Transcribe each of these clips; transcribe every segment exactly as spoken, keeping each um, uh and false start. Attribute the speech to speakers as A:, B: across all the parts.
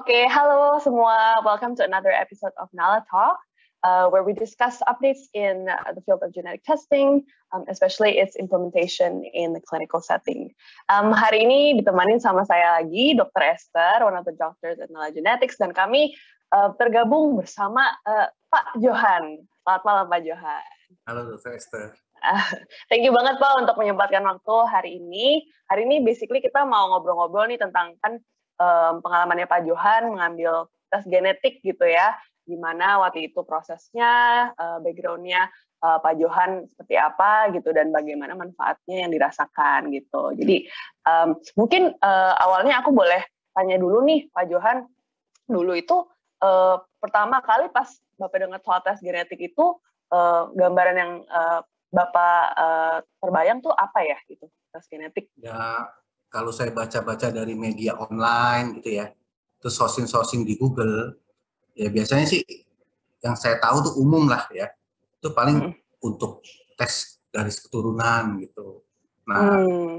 A: Okay, hello semua. Welcome to another episode of Nala Talk, uh, where we discuss updates in uh, the field of genetic testing, um, especially its implementation in the clinical setting. Um, hari ini ditemani sama saya lagi, dokter Esther, one of the doctors at Nala Genetics, dan kami uh, tergabung bersama uh, Pak Johan. Selamat malam, Pak Johan.
B: Halo, dokter Esther.
A: Uh, thank you banget, Pak, untuk menyempatkan waktu hari ini. Hari ini basically kita mau ngobrol-ngobrol nih tentang kan Um, pengalamannya Pak Johan mengambil tes genetik gitu ya, gimana waktu itu prosesnya, uh, background-nya uh, Pak Johan seperti apa gitu, dan bagaimana manfaatnya yang dirasakan gitu. Jadi um, mungkin uh, awalnya aku boleh tanya dulu nih Pak Johan, dulu itu uh, pertama kali pas Bapak dengar soal tes genetik itu, uh, gambaran yang uh, Bapak uh, terbayang tuh apa ya gitu, tes genetik?
B: Ya, kalau saya baca-baca dari media online gitu ya, terus sourcing-sourcing di Google, ya biasanya sih yang saya tahu tuh umum lah ya, itu paling hmm. untuk tes garis keturunan gitu. Nah, hmm.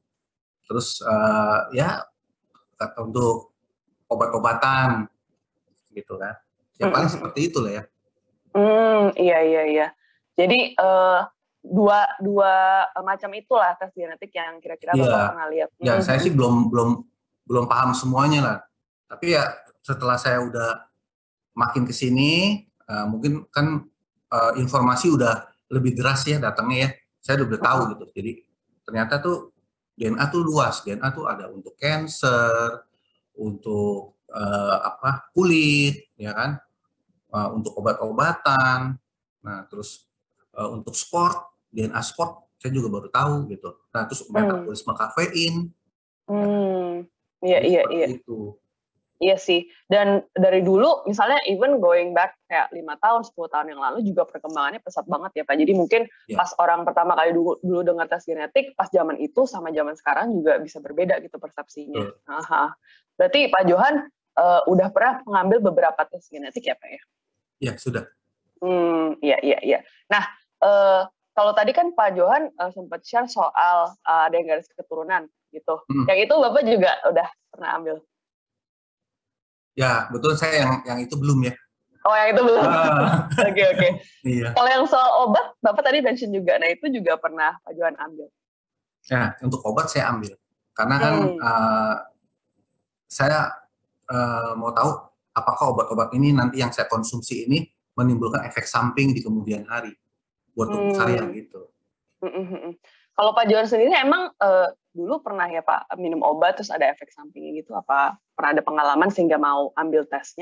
B: terus uh, ya untuk obat-obatan gitu kan, ya paling hmm. seperti itu lah ya.
A: Hmm, iya iya iya. Jadi uh, dua dua macam itulah tes genetik yang kira-kira
B: ya,
A: Bapak pernah lihat.
B: Ya, mm-hmm. saya sih belum belum belum paham semuanya lah. Tapi ya setelah saya udah makin ke sini, uh, mungkin kan uh, informasi udah lebih deras ya datangnya ya. Saya udah tahu gitu. Jadi ternyata tuh D N A tuh luas. D N A tuh ada untuk cancer, untuk uh, apa kulit, ya kan, uh, untuk obat-obatan. Nah, terus uh, untuk sport, D N A sport saya juga baru tahu gitu. Nah, terus metabolisme hmm. kafein.
A: Hmm. Iya, iya, iya.
B: Itu.
A: Iya sih. Dan dari dulu, misalnya even going back kayak lima tahun, sepuluh tahun yang lalu juga perkembangannya pesat banget ya Pak. Jadi mungkin ya. Pas orang pertama kali dulu, dulu dengar tes genetik, pas zaman itu sama zaman sekarang juga bisa berbeda gitu persepsinya. Uh. Aha. Berarti Pak Johan uh, udah pernah mengambil beberapa tes genetik ya Pak ya?
B: Iya, sudah.
A: Hmm, iya, iya, iya. Nah, uh, kalau tadi kan Pak Johan uh, sempat share soal uh, ada yang garis keturunan gitu. Hmm. Yang itu Bapak juga udah pernah ambil?
B: Ya, betul, saya yang yang itu belum ya.
A: Oh, yang itu belum. Oke, oke. Okay, okay.
B: Iya.
A: Kalau yang soal obat, Bapak tadi mention juga. Nah, itu juga pernah Pak Johan ambil?
B: Ya, untuk obat saya ambil. Karena kan hmm. uh, saya uh, mau tahu apakah obat-obat ini nanti yang saya konsumsi ini menimbulkan efek samping di kemudian hari buat tubuh hmm. saya gitu.
A: Hmm. Kalau Pak Johan sendiri emang uh, dulu pernah ya Pak minum obat terus ada efek sampingnya gitu? Apa pernah ada pengalaman sehingga mau ambil tesnya?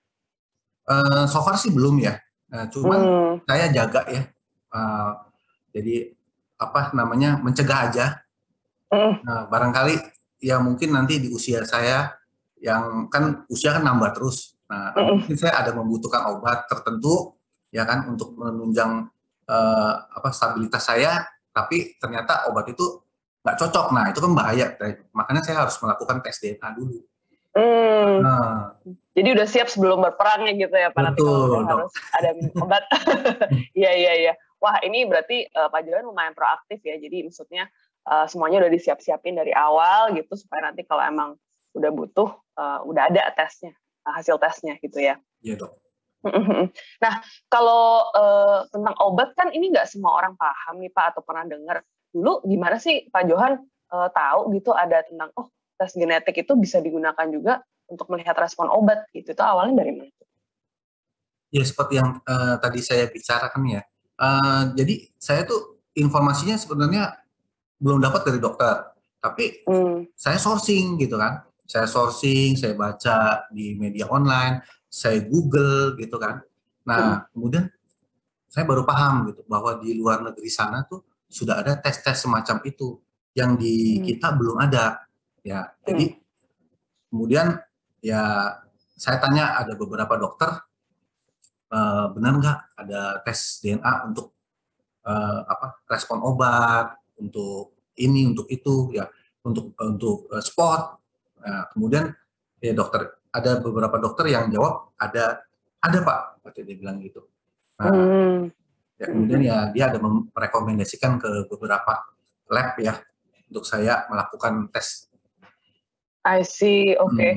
B: Uh, so far sih belum ya. Uh, cuman hmm. saya jaga ya. Uh, jadi apa namanya mencegah aja. Hmm. Nah, barangkali ya mungkin nanti di usia saya yang kan usia kan nambah terus. Nah, hmm. mungkin saya ada membutuhkan obat tertentu ya kan untuk menunjang uh, apa stabilitas saya. Tapi ternyata obat itu nggak cocok. Nah, itu kan bahaya. Makanya saya harus melakukan tes D N A dulu.
A: Hmm. Nah. Jadi udah siap sebelum berperangnya gitu ya, Pak? Nanti kalau harus ada obat. Iya, iya, iya. Wah, ini berarti uh, Pak Johan lumayan proaktif ya. Jadi maksudnya uh, semuanya udah disiap-siapin dari awal gitu, supaya nanti kalau emang udah butuh, uh, udah ada tesnya, uh, hasil tesnya gitu ya.
B: Iya, dok.
A: Nah, kalau uh, tentang obat kan ini nggak semua orang paham nih Pak, atau pernah dengar. Dulu gimana sih Pak Johan uh, tahu gitu ada tentang, oh tes genetik itu bisa digunakan juga untuk melihat respon obat gitu. Itu awalnya dari mana?
B: Ya seperti yang uh, tadi saya bicarakan ya. Uh, jadi saya tuh informasinya sebenarnya belum dapat dari dokter. Tapi hmm. saya sourcing gitu kan. Saya sourcing, saya baca di media online, saya Google gitu kan. Nah, hmm. kemudian saya baru paham gitu bahwa di luar negeri sana tuh sudah ada tes-tes semacam itu yang di hmm. kita belum ada. Ya, hmm. jadi kemudian ya saya tanya ada beberapa dokter, uh, benar nggak ada tes D N A untuk uh, apa respon obat, untuk ini, untuk itu, ya, untuk untuk uh, sport. Nah, kemudian ya dokter, ada beberapa dokter yang jawab ada, ada Pak, waktu dia bilang gitu. Nah, hmm. ya, kemudian ya dia ada merekomendasikan ke beberapa lab ya untuk saya melakukan tes.
A: I see, oke. Okay. Hmm.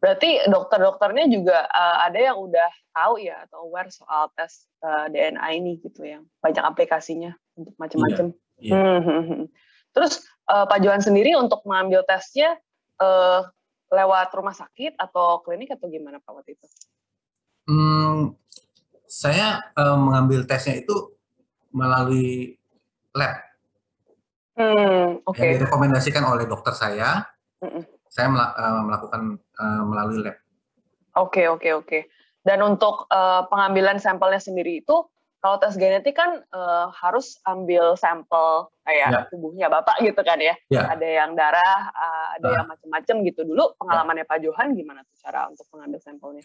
A: Berarti dokter-dokternya juga uh, ada yang udah tahu ya atau aware soal tes uh, D N A ini gitu, yang banyak aplikasinya untuk macam-macam.
B: Iya, iya.
A: Hmm. Terus uh, Pak Johan sendiri untuk mengambil tesnya uh, lewat rumah sakit atau klinik atau gimana Pak waktu itu?
B: Hmm, saya uh, mengambil tesnya itu melalui lab.
A: Hmm, oke. Okay.
B: Yang direkomendasikan oleh dokter saya, Mm-mm. saya uh, melakukan uh, melalui lab.
A: Oke, okay, oke, okay, oke. Okay. Dan untuk uh, pengambilan sampelnya sendiri itu, kalau tes genetik kan uh, harus ambil sampel kayak ya. tubuhnya Bapak gitu kan ya. ya. Ada yang darah, uh, ada uh. yang macam-macam gitu. Dulu pengalamannya ya. Pak Johan gimana tuh cara untuk mengambil sampelnya?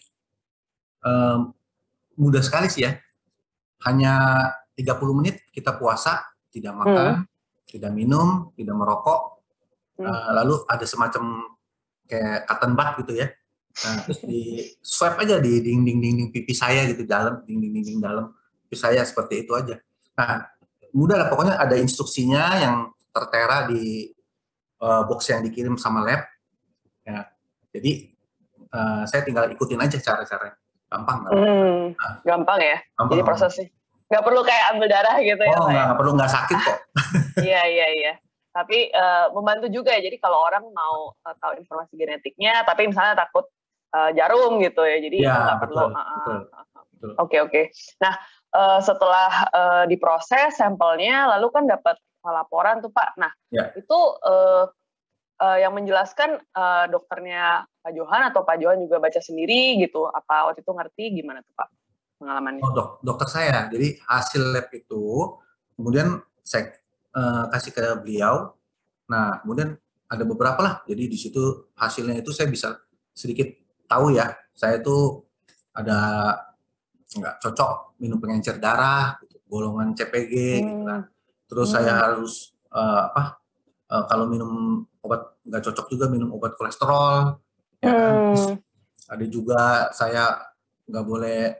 B: Um, mudah sekali sih ya. Hanya tiga puluh menit kita puasa, tidak makan, hmm. tidak minum, tidak merokok. Hmm. Uh, lalu ada semacam kayak cotton bud gitu ya. Nah, terus di swab aja di dinding-dinding pipi saya gitu, dalam dinding-dinding dalam pipi saya, seperti itu aja. Nah, mudah lah, pokoknya ada instruksinya yang tertera di uh, box yang dikirim sama lab. Ya, jadi uh, saya tinggal ikutin aja cara-cara, gampang nggak?
A: Hmm, nah, gampang ya. Gampang, jadi prosesnya nggak perlu kayak ambil darah gitu ya?
B: Oh, nggak
A: ya?
B: perlu, nggak sakit kok.
A: Iya iya iya. Tapi uh, membantu juga ya. Jadi kalau orang mau uh, tahu informasi genetiknya, tapi misalnya takut uh, jarum gitu ya, jadi nggak ya, perlu. Oke oke. Nah uh, setelah uh, diproses sampelnya, lalu kan dapat laporan tuh Pak. Nah ya. itu uh, uh, yang menjelaskan uh, dokternya Pak Johan atau Pak Johan juga baca sendiri gitu? Apa waktu itu ngerti gimana tuh Pak pengalamannya?
B: Oh, dok, dokter saya. Jadi hasil lab itu kemudian saya Uh, kasih ke beliau. Nah, kemudian ada beberapa lah. Jadi di situ hasilnya itu saya bisa sedikit tahu ya. Saya itu ada nggak cocok minum pengencer darah, gitu, golongan C P G, hmm. gitu kan. Terus hmm. saya harus uh, apa? Uh, kalau minum obat nggak cocok juga minum obat kolesterol. Ya kan? Hmm. Terus ada juga saya nggak boleh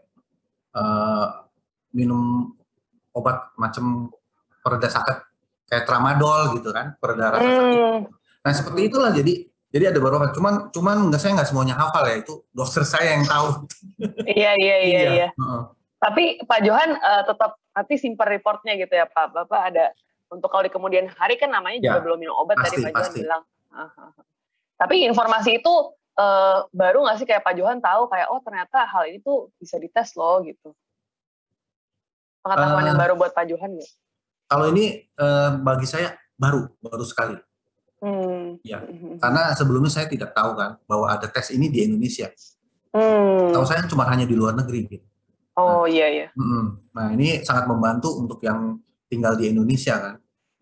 B: uh, minum obat macam pereda sakit kayak tramadol gitu kan, pereda rasa sakit. Hmm. Nah seperti itulah, jadi jadi ada beberapa, cuman cuman nggak, saya nggak semuanya hafal ya, itu dokter saya yang tahu.
A: Iya iya iya. iya. Uh-uh. Tapi Pak Johan uh, tetap nanti simpan reportnya gitu ya Pak. Bapak ada untuk kalau di kemudian hari kan namanya ya, juga belum minum obat pasti, tadi Pak Johan bilang. Uh-huh. Tapi informasi itu uh, baru nggak sih kayak Pak Johan tahu kayak oh ternyata hal ini tuh bisa dites loh gitu. Pengetahuan uh, yang baru buat Pak Johan gitu.
B: Kalau ini eh, bagi saya baru, baru sekali. Hmm. Ya, karena sebelumnya saya tidak tahu kan bahwa ada tes ini di Indonesia. Hmm. Tahu saya cuma hanya di luar negeri. Gitu.
A: Oh nah, iya iya.
B: Mm, nah ini sangat membantu untuk yang tinggal di Indonesia kan.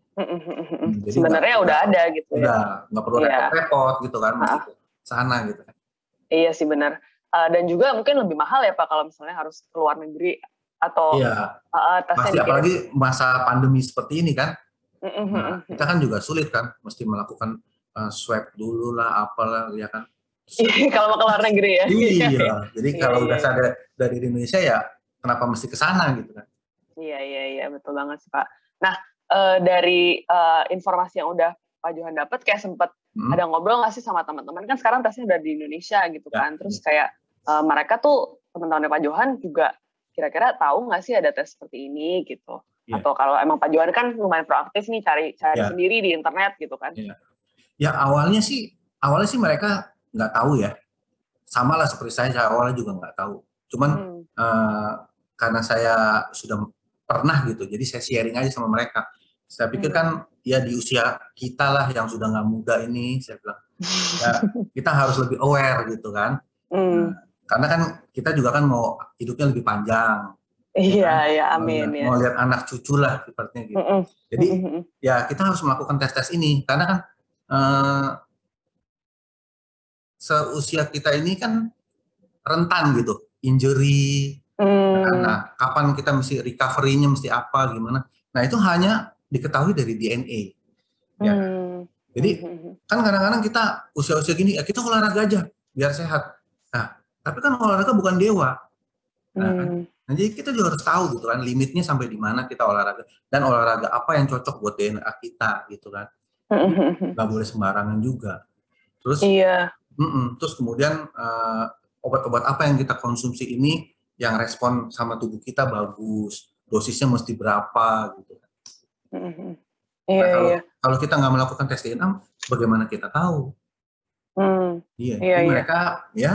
B: Hmm,
A: jadi sebenarnya udah ada gitu
B: udah, ya. Nggak perlu repot-repot gitu kan, mesti ke sana gitu kan.
A: Iya sih benar. Uh, dan juga mungkin lebih mahal ya Pak kalau misalnya harus ke luar negeri. Atau
B: ya,
A: uh,
B: pasti apalagi masa pandemi seperti ini kan, mm-hmm. nah, kita kan juga sulit kan, mesti melakukan uh, swab dulu lah, apalah ya kan.
A: Kalau mau ke luar negeri ya.
B: Iya, jadi kalau iya, udah iya. sadar dari Indonesia ya, kenapa mesti ke sana gitu kan?
A: Iya iya iya betul banget sih Pak. Nah uh, dari uh, informasi yang udah Pak Johan dapat, kayak sempat hmm. ada ngobrol nggak sih sama teman-teman kan sekarang tesnya udah di Indonesia gitu ya. kan, terus kayak uh, mereka tuh teman-temannya Pak Johan juga kira-kira tahu nggak sih ada tes seperti ini gitu? Yeah. Atau kalau emang Pak Johan kan lumayan proaktif nih cari cari yeah. sendiri di internet gitu kan?
B: Yeah. Ya awalnya sih awalnya sih mereka nggak tahu ya, sama lah seperti saya, saya awalnya juga nggak tahu. Cuman hmm. uh, karena saya sudah pernah gitu, jadi saya sharing aja sama mereka. Saya pikir hmm. kan ya di usia kita lah yang sudah nggak muda ini, saya bilang ya, kita harus lebih aware gitu kan. Hmm. Nah, karena kan kita juga kan mau hidupnya lebih panjang.
A: Iya, ya, ya amin.
B: Mau,
A: ya.
B: mau lihat anak cucu lah sepertinya gitu. Mm-mm. Jadi Mm-mm. ya kita harus melakukan tes-tes ini. Karena kan uh, seusia kita ini kan rentan gitu. Injury. Mm. Nah, kapan kita mesti recovery-nya mesti apa, gimana. Nah itu hanya diketahui dari D N A. Ya. Mm. Jadi mm-hmm. kan kadang-kadang kita usia-usia gini, ya kita olahraga aja biar sehat. Nah, tapi kan olahraga bukan dewa. Nah, hmm. nah, jadi kita juga harus tahu gitu kan limitnya sampai di mana kita olahraga dan olahraga apa yang cocok buat D N A kita gitu kan. Nggak boleh sembarangan juga. Terus
A: iya.
B: Mm-mm. Terus kemudian uh, obat-obat apa yang kita konsumsi ini yang respon sama tubuh kita bagus, dosisnya mesti berapa gitu.
A: Mm-hmm.
B: Nah,
A: Iya,
B: kalau
A: iya.
B: kalau kita nggak melakukan tes D N A, bagaimana kita tahu?
A: Hmm.
B: Iya,
A: Iya,
B: jadi
A: iya.
B: mereka ya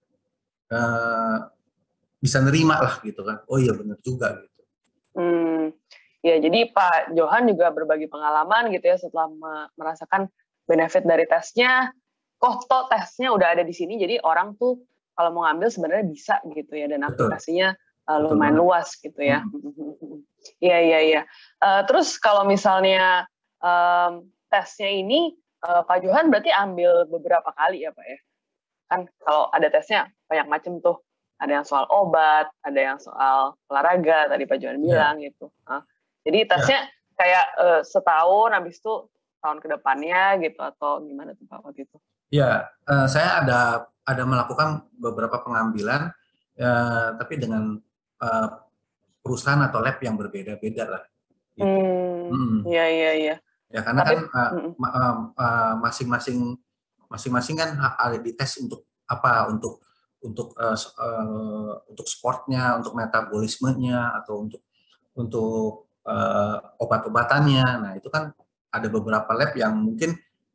B: uh, bisa nerima lah gitu kan. Oh iya benar juga gitu.
A: Hmm. Ya, jadi Pak Johan juga berbagi pengalaman gitu ya setelah me- merasakan benefit dari tesnya. Kok toh tesnya udah ada di sini, jadi orang tuh kalau mau ngambil sebenarnya bisa gitu ya, dan
B: Betul.
A: aplikasinya uh,
B: Betul
A: lumayan
B: banget.
A: luas gitu ya.
B: Hmm.
A: Iya, iya, iya. Uh, terus kalau misalnya um, tesnya ini, uh, Pak Johan berarti ambil beberapa kali ya Pak ya? Kan kalau ada tesnya banyak macam tuh. Ada yang soal obat, ada yang soal olahraga, tadi Pak Johan bilang yeah. gitu. Nah, jadi tesnya yeah. kayak uh, setahun, habis itu tahun ke depannya gitu, atau gimana tuh Pak waktu itu?
B: Ya, uh, saya ada ada melakukan beberapa pengambilan, uh, tapi dengan uh, perusahaan atau lab yang berbeda-beda lah.
A: Gitu. Hmm, iya hmm. iya iya.
B: Ya karena tapi, kan uh, mm. uh, uh, masing-masing masing-masing kan ada dites untuk apa, untuk untuk uh, uh, untuk sportnya, untuk metabolismenya, atau untuk untuk uh, obat-obatannya. Nah itu kan ada beberapa lab yang mungkin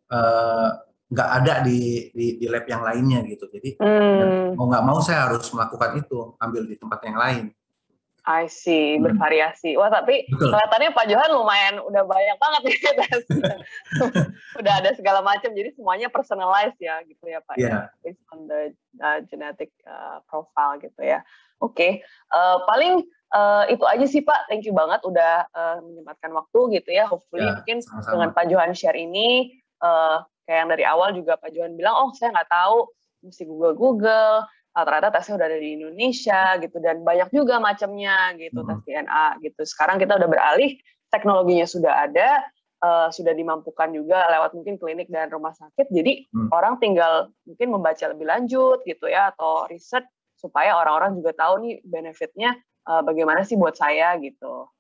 B: nggak uh, ada di, di di lab yang lainnya gitu. Jadi hmm. mau nggak mau saya harus melakukan itu, ambil di tempat yang lain.
A: I see, bervariasi. Wah, tapi Betul. Kelihatannya Pak Johan lumayan udah banyak banget nih tesnya. Udah ada segala macam, jadi semuanya personalized ya, gitu ya Pak
B: yeah.
A: ya, based on the uh, genetic uh, profile gitu ya. Oke, okay. uh, paling uh, itu aja sih Pak. Thank you banget udah uh, menyempatkan waktu gitu ya. Hopefully yeah, mungkin sama-sama. Dengan Pak Johan share ini, uh, kayak yang dari awal juga Pak Johan bilang, oh saya nggak tahu, mesti Google-Google. Uh, ternyata tesnya udah ada di Indonesia gitu, dan banyak juga macamnya gitu, hmm. tes D N A gitu. Sekarang kita udah beralih, teknologinya sudah ada, uh, sudah dimampukan juga lewat mungkin klinik dan rumah sakit, jadi hmm. orang tinggal mungkin membaca lebih lanjut gitu ya, atau riset supaya orang-orang juga tahu nih benefitnya uh, bagaimana sih buat saya gitu.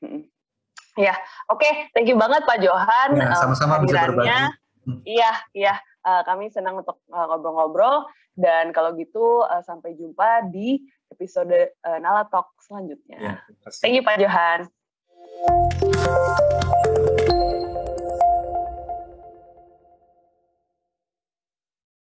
A: Ya, oke, okay. Thank you banget Pak Johan
B: ya, sama-sama
A: uh,
B: bisa berbagi.
A: Iya, iya. Uh, kami senang untuk uh, ngobrol-ngobrol, dan kalau gitu uh, sampai jumpa di episode uh, Nala Talk selanjutnya. Ya, Thank you Pak Johan.